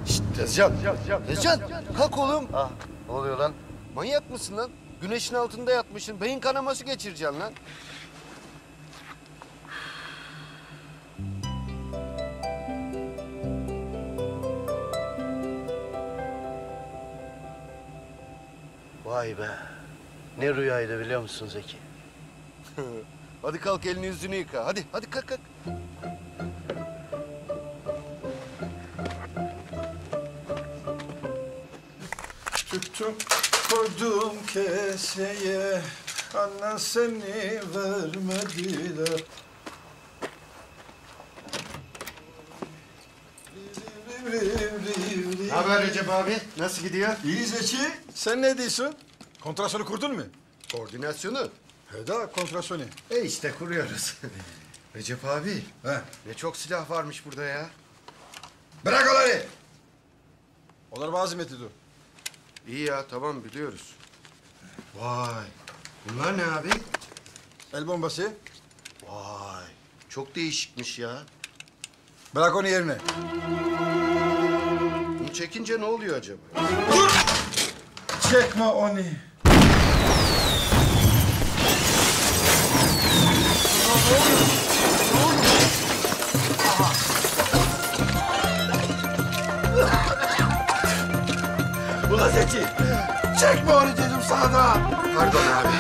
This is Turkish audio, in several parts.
Şşt Tezcan. Tezcan kalk oğlum. Ah, ne oluyor lan? Manyak mısın lan? Güneşin altında yatmışsın. Beyin kanaması geçireceksin lan. Vay be. Ne rüyaydı biliyor musun Zeki? Hadi kalk elini yüzünü yıka. Hadi kalk. Tuttum koydum keseye, annen seni vermediler. Ne haber Recep abi? Nasıl gidiyor? İyi Zeki, sen ne diyorsun? Kontrasyonu kurdun mu? Koordinasyonu. Heda kontrasyonu. İşte kuruyoruz. Recep abi. He. Ne çok silah varmış burada ya. Bırak onları! Onlar bazı metidu. İyi ya tamam biliyoruz. Vay. Bunlar ne abi? El bombası. Vay. Çok değişikmiş ya. Bırak onu yerine. Bunu çekince ne oluyor acaba? Dur! Çekme onu. Ulan Zeki. Çekme onu dedim sana da. Pardon abi.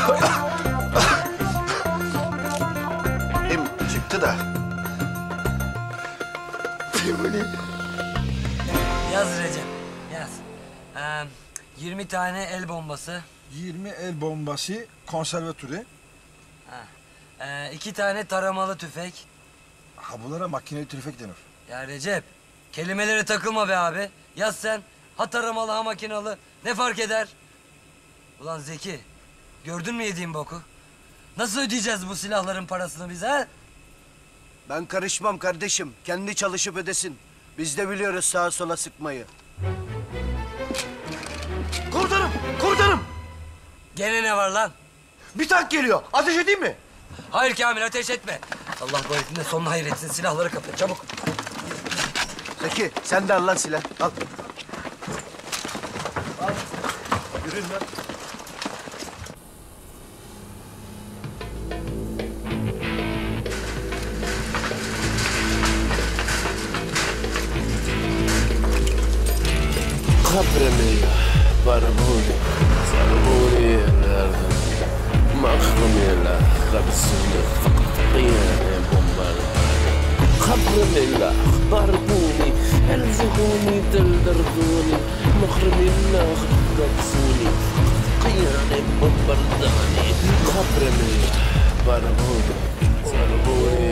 Hem çıktı da. Yaz Recep, yaz. 20 tane el bombası, 20 el bombası, konservatörü. 2 tane taramalı tüfek. Ha bunlara makineli tüfek denir. Ya Recep, kelimelere takılma be abi. Yaz sen, ha taramalı ha makinalı, ne fark eder? Ulan Zeki, gördün mü yediğin boku? Nasıl ödeyeceğiz bu silahların parasını biz ha? Ben karışmam kardeşim. Kendi çalışıp ödesin. Biz de biliyoruz sağa sola sıkmayı. Komutanım! Gene ne var lan? Bir tank geliyor. Ateş edeyim mi? Hayır Kamil, ateş etme. Allah bu herifin de sonunu hayretsin, silahları kapı, çabuk. Zeki sen de al lan silah. Al. Yürüyün lan. خبرني ضربوني ضربوني الأردن مخرمي لا خبسوني طياني بومبارداني خبرني لا ضربوني الزقوني دردردوني مخرمي لا خبسوني طياني بومبارداني خبرني ضربوني ضربوني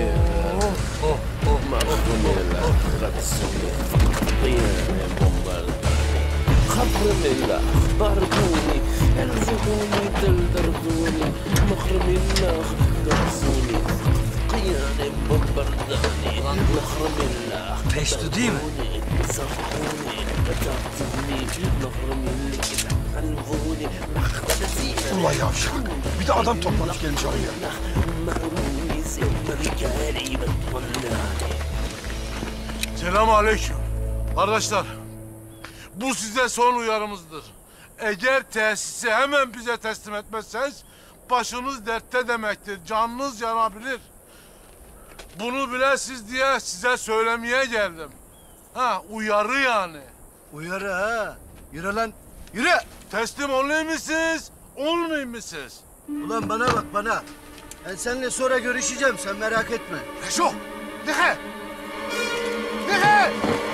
مخرمي لا خبسوني طياني بومبارداني خبرني لا ضربوني الزقوني دردردوني مخرمي لا خبسوني قياني بومبارداني مخرمي لا Peştu değil mi? صفوني تعذبني مخرمي اللي حلفوني مخبزين Ulan yavşak. Bir de adam toplamış gelmiş oraya. مهروني سيوم رجالي بتطلعني Selamünaleyküm. Kardeşler, bu size son uyarımızdır. Eğer tesisi hemen bize teslim etmezseniz başınız dertte demektir. Canınız yanabilir. Bunu bilesiz diye size söylemeye geldim. Ha, uyarı yani. Uyarı ha. Yürü lan. Yürü. Teslim olayım mısınız, olmayayım mısınız? Ulan bana bak bana. Ben seninle sonra görüşeceğim sen merak etme. Reşo, dikkat! Dikkat!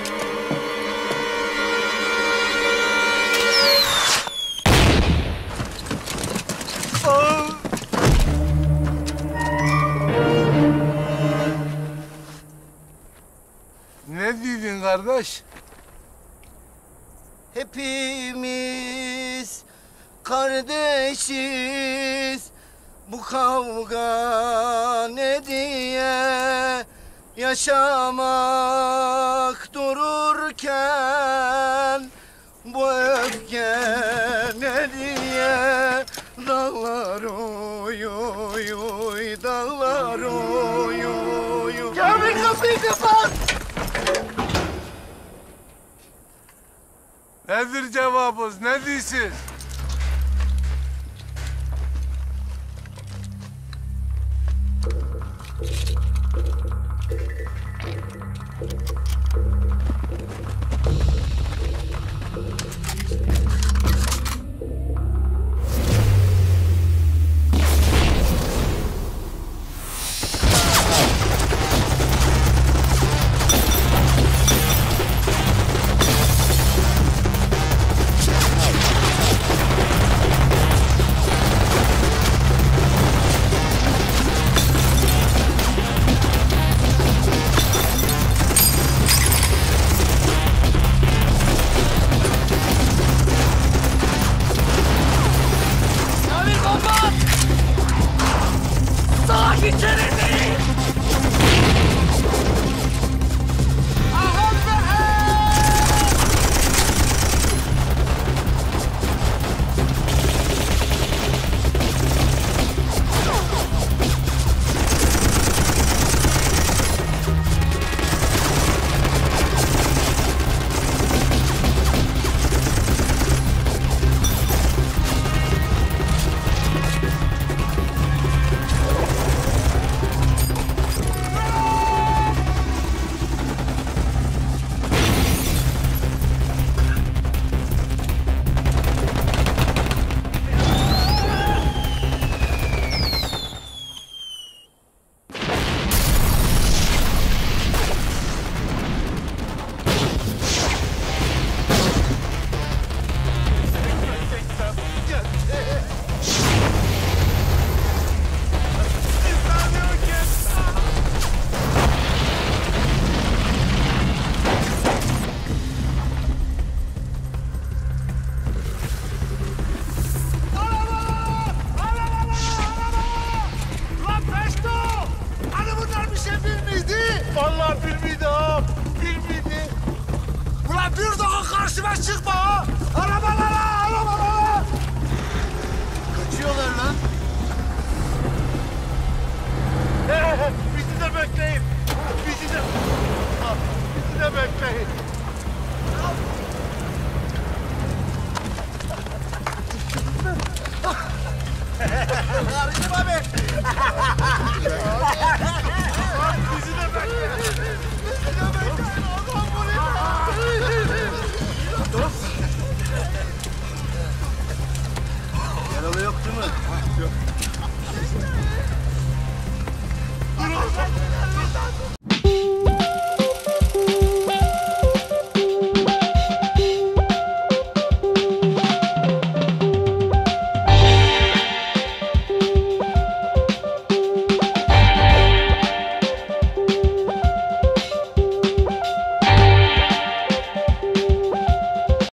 Ne dedin kardeş? Hepimiz kardeşiz. Bu kavga ne diye yaşamak dururken bu öfke ne diye dağlar oy oy oy dağlar oy oy oy. Kamil kapıyı kapat. Nedir cevabınız? Ne diyorsunuz? Vallahi bilmiydi ağam, bilmiydi. Ulan bir daha karşıma çıkma ha! Arabalara, arabalara! Kaçıyorlar lan. Bizi de bekleyin. Bizi de bekleyin.